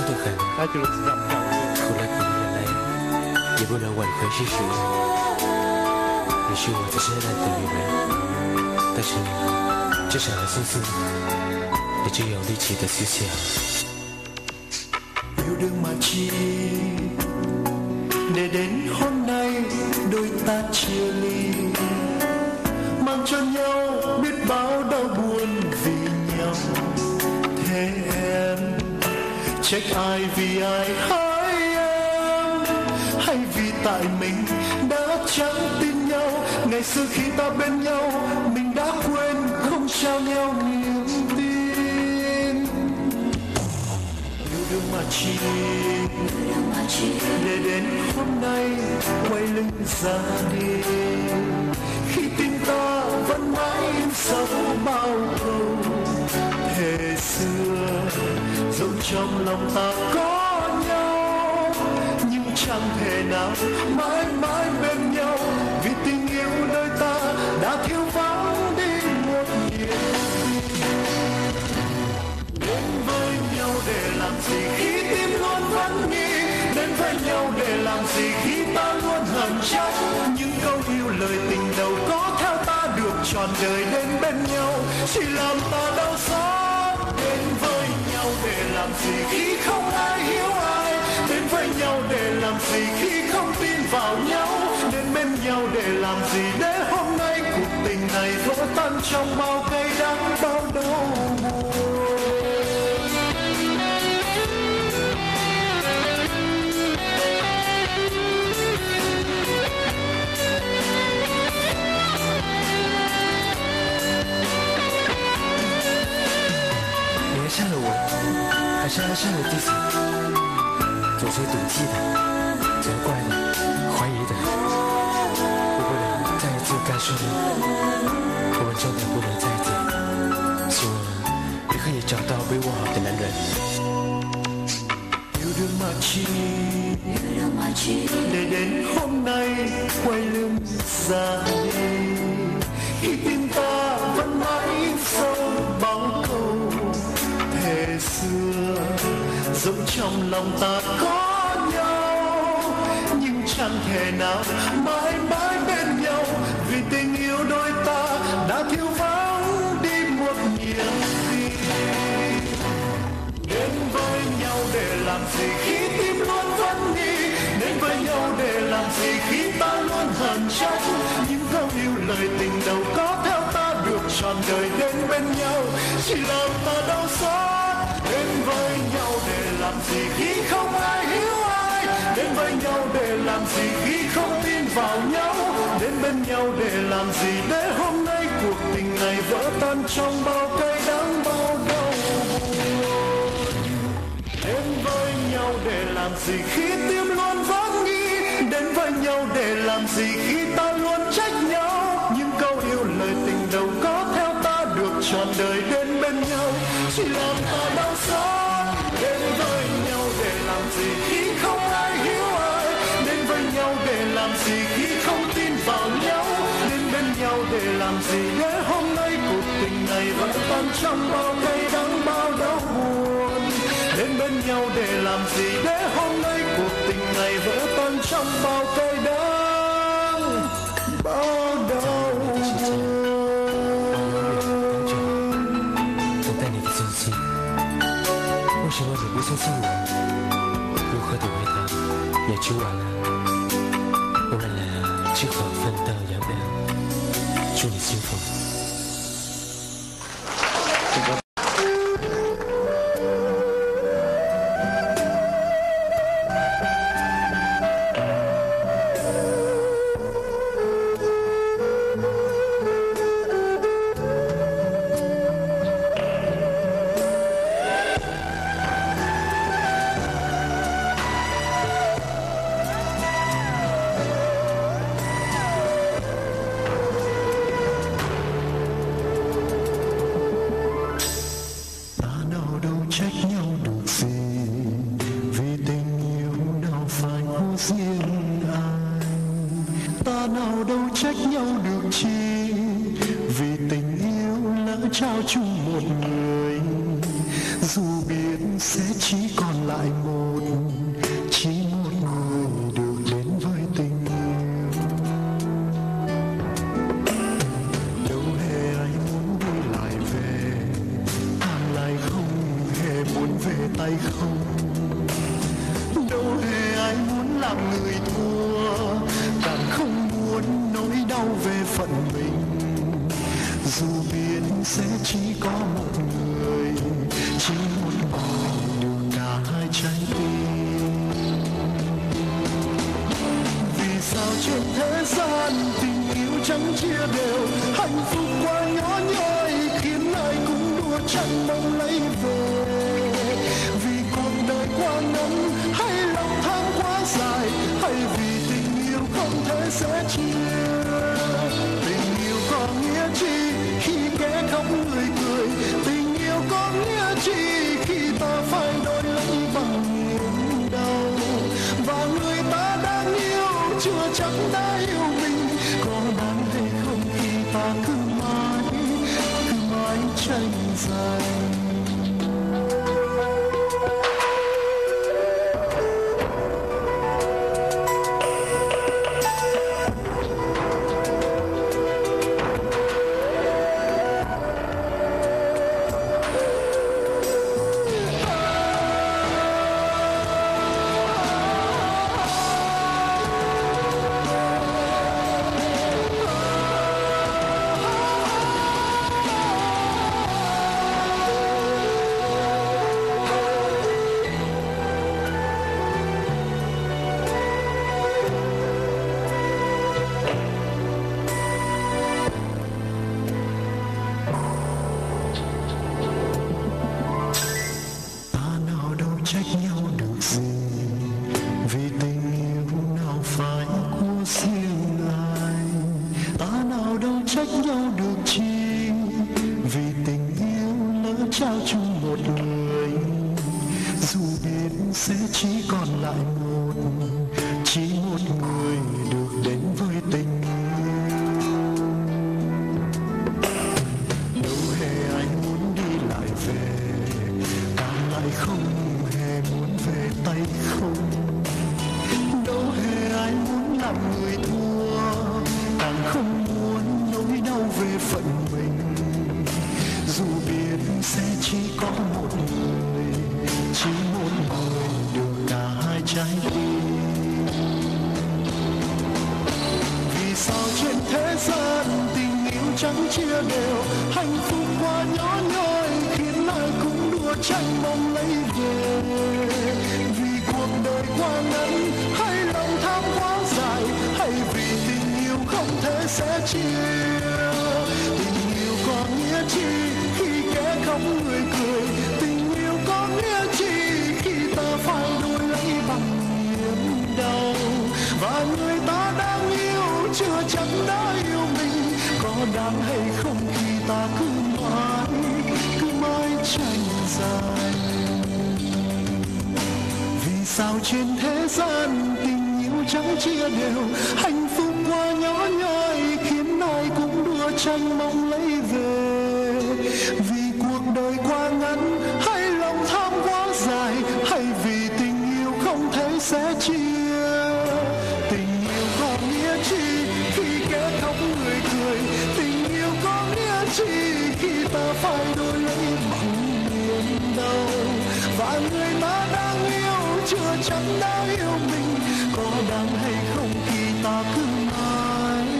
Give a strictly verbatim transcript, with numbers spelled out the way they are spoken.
说的很， 他就是这样讲的。 除了苦与眼泪，也不能挽回事实。你是我最深爱的女人，但是至少要相信你只有力气的思想。 Yêu đương mà chi để đến hôm nay đôi ta chia ly, mang cho nhau biết bao đau buồn vì nhau. Thế em trách ai vì ai hỡi em, hay vì tại mình đã chẳng tin nhau. Ngày xưa khi ta bên nhau mình đã quên không trao nhau niềm tin. Yêu đương mà chi để đến hôm nay quay lưng ra đi, khi tim ta vẫn mãi in sâu bao câu thề xưa. Dẫu trong lòng ta có nhau nhưng chẳng thể nào mãi mãi bên nhau, vì tình yêu đôi ta đã thiếu vắng đi một niềm tin. Đến với nhau để làm gì khi tim luôn vẫn nghi, đến với nhau để làm gì khi ta luôn hận trách. Những câu yêu lời tình đầu có theo ta được trọn đời đến bên nhau, chỉ làm ta đau xót. Đến với nhau để làm gì khi không ai hiểu ai, đến với nhau để làm gì khi không tin vào nhau. Đến bên nhau để làm gì để hôm nay cuộc tình này vỡ tan trong bao cay đắng bao đau buồn. 爱上了我，还是爱上了自己？总是赌气的、责怪的、怀疑的。我不能再一次告诉你，我们真的不能在一起。希望你可以找到比我好的男人。 Yêu đương mà chi để đến hôm nay quay lưng ra đi, khi tim ta vẫn mãi sâu bao câu thề xưa. Dẫu trong lòng ta có nhau nhưng chẳng thể nào mãi mãi bên nhau, vì tình yêu đôi ta đã thiếu vắng đi một niềm tin. Đến với nhau để làm gì khi tim luôn vẫn nghi, đến với nhau để làm gì khi ta luôn hờn trách. Những câu yêu lời tình đầu có theo ta được trọn đời đến bên nhau, chỉ làm ta đau xót. Đến với nhau để làm gì khi không ai hiểu ai, đến với nhau để làm gì khi không tin vào nhau. Đến bên nhau để làm gì để hôm nay cuộc tình này vỡ tan trong bao cay đắng bao đau buồn. Đến với nhau để làm gì khi tim luôn vẫn nghi, đến với nhau để làm gì khi ta luôn trách nhau. Những câu yêu lời tình đầu có theo ta được trọn đời đến bên nhau, chỉ làm ta đau xót. Đến với nhau để làm gì khi không ai hiểu ai, đến với nhau để làm gì khi không tin vào nhau. Đến bên nhau để làm gì để hôm nay cuộc tình này vẫn tan trong bao cay đắng bao đau buồn. Đến bên nhau để làm gì để hôm nay cuộc tình này vỡ tan trong bao cay đắng bao đau buồn. 为什么你不相信我？如何的为他也吃完了，我们俩只好分道扬镳。祝你幸福。 trao chung một người dù biết sẽ chỉ còn lại một, chỉ một người được đến với tình yêu. Đâu hề ai muốn đi lại về, tàn lại không hề muốn về tay không. Đâu hề ai muốn làm người thua, càng không muốn nỗi đau về phận mình. Dù biết sẽ chỉ có một người, chỉ một người được cả hai trái tim. Vì sao trên thế gian tình yêu chẳng chia đều, hạnh phúc quá nhỏ nhoi khiến ai cũng đua chẳng mong lấy về. Vì cuộc đời quá ngắn hay lòng tham quá dài, hay vì tình yêu không thể sẻ chia. Tình yêu có nghĩa chi khi kẻ khóc người cười, tình yêu có nghĩa chi khi ta phải đổi lấy bằng niềm đau. Và người ta đang yêu chưa chắc đã yêu mình, có đáng hay không khi ta cứ mãi cứ mãi tranh giành. Trao chung một người, dù biết sẽ chỉ còn lại một, chỉ một người được đến với tình yêu. Đâu hề ai muốn đi lại về, càng lại không hề muốn về tay không. Đâu hề ai muốn làm người thua, càng không muốn nỗi đau về phận mình. Dù biết sẽ chỉ có một người, chỉ một người được cả hai trái tim. Vì sao trên thế gian tình yêu chẳng chia đều, hạnh phúc quá nhỏ nhoi khiến ai cũng đua tranh mong lấy về. Vì cuộc đời quá ngắn hay lòng tham quá dài, hay vì tình yêu không thể sẻ chia. Tình yêu có nghĩa chi khi kẻ khóc người cười, tình yêu có nghĩa chi khi ta phải đổi lấy bằng niềm đau. Và người ta đang yêu chưa chắc đã yêu mình, có đáng hay không khi ta cứ mãi cứ mãi tranh giành. Vì sao trên thế gian tình yêu chẳng chia đều, hạnh phúc quá nhỏ nhoi khiến ai cũng đua tranh mong lấy về. Vì cuộc đời quá ngắn hay lòng tham quá dài, hay vì tình yêu không thể sẻ chia. Tình yêu có nghĩa chi khi kẻ khóc người cười, tình yêu có nghĩa chi khi ta phải đổi lấy bằng niềm đau. Và người ta đang yêu chưa chắc đã yêu mình, có đáng hay không khi ta cứ mãi